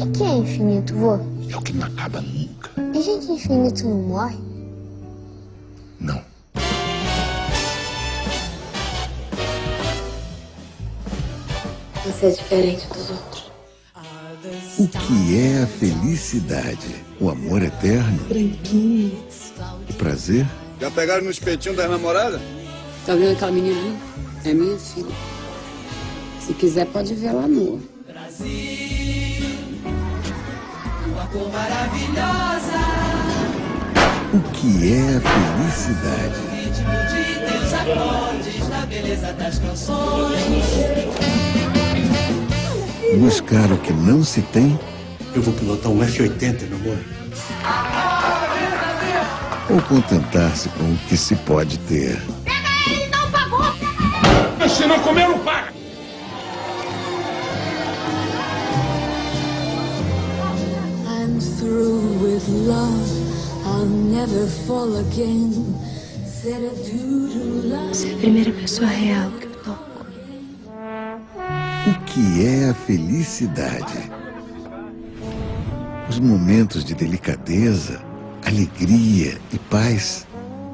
que é infinito, vô? É o que não acaba nunca. E gente infinito não morre? Não. Você é diferente dos outros. O que é a felicidade? O amor eterno? Branquinho. O prazer? Já pegaram no espetinho das namoradas? Tá vendo aquela menina aí? É minha filha. Se quiser, pode ver ela nua. O que é a felicidade? Buscar o que não se tem? Eu vou pilotar um F-80, meu amor. Ou contentar-se com o que se pode ter? Pega ele, não pagou! Se não comer, não paga. I'm through with love. I'll never fall again. Said adieu to love. Você é a primeira pessoa real que eu toco. O que é a felicidade? Os momentos de delicadeza, alegria e paz.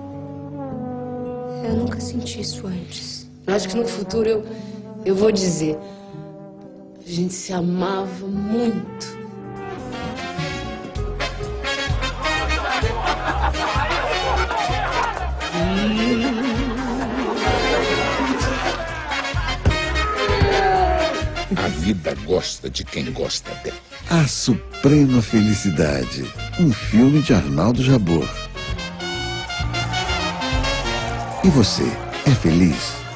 Eu nunca senti isso antes. Eu acho que no futuro eu vou dizer. A gente se amava muito. A vida gosta de quem gosta dela. A Suprema Felicidade. Um filme de Arnaldo Jabor. E você, é feliz?